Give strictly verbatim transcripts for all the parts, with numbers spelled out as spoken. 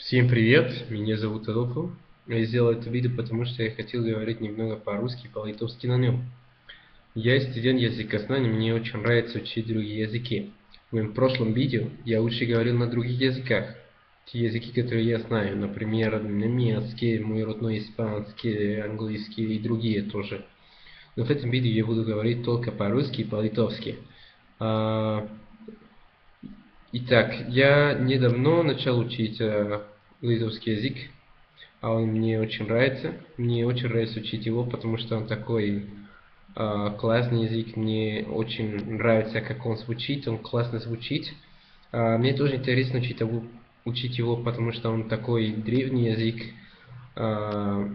Всем привет, меня зовут Адolfo. Я сделал это видео, потому что я хотел говорить немного по-русски, по-литовски на нем. Я студент языкознания, мне очень нравится учить другие языки. В моем прошлом видео я лучше говорил на других языках. Те языки, которые я знаю, например, немецкий, мой родной испанский, английский и другие тоже. Но в этом видео я буду говорить только по-русски и по-литовски. А, Итак, я недавно начал учить э, литовский язык, а он мне очень нравится. Мне очень нравится учить его, потому что он такой э, классный язык. Мне очень нравится, как он звучит, он классно звучит. А, мне тоже интересно учить его, учить его, потому что он такой древний язык. А,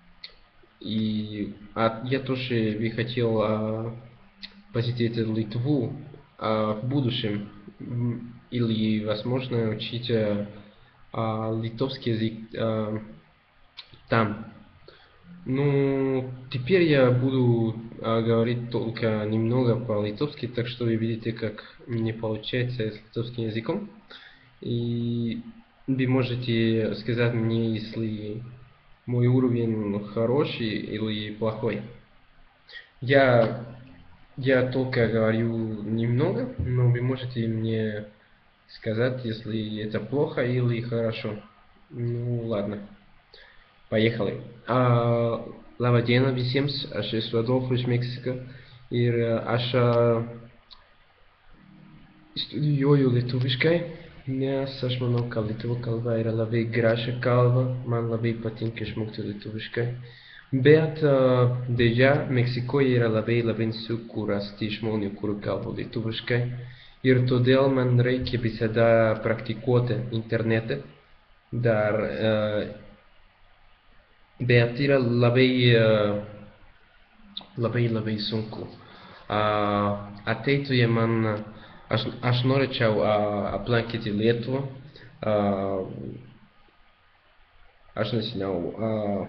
и а я тоже бы хотел а, посетить Литву а, в будущем. М, Или, возможно, учить а, а, литовский язык а, там. Ну, теперь я буду а, говорить только немного по-литовски, так что вы видите, как мне получается с литовским языком. И вы можете сказать мне, если мой уровень хороший или плохой. Я, я только говорю немного, но вы можете мне сказать, если это плохо или хорошо. Ну, ладно. Поехали. Uh, Labadiena visiems, aš esu Adolfo iš Meksiko ir aš uh, studijuoju lietuviškai, nes aš manau, kad lietuvių kalba yra labai graži kalba, man labai patinka išmokti lietuviškai. Bet uh, dėja, Meksikoje yra labai labai sunku rasti žmonių, kur kalba lietuviškai. Ir todėl man reikia visada praktikuoti internete. Dar uh, Bet yra labai, uh, labai, labai sunku. Uh, ateityje man, aš, aš norėčiau uh, aplankyti Lietuvą. Uh, aš nežinau, uh,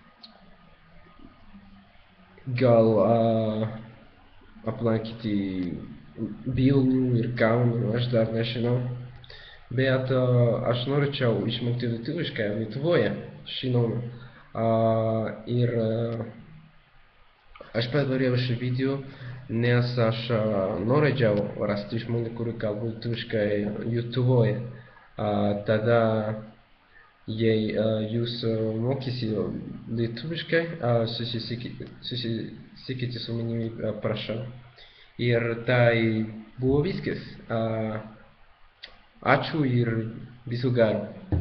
gal uh, aplankyti Vilnių ir Kauną, aš dar nežinau. Bet uh, aš norėčiau išmokti lietuviškai Lietuvoje, žinoma. Uh, ir uh, aš padariau šį video, nes aš uh, norėčiau rasti žmonių, kuri kalba lietuviškai Lietuvoje. Uh, tada, jei uh, jūs uh, mokysi lietuviškai, uh, susisiekite su manimi, uh, prašau. Ir tai buvo viskas. Uh, ačiū ir viso gero.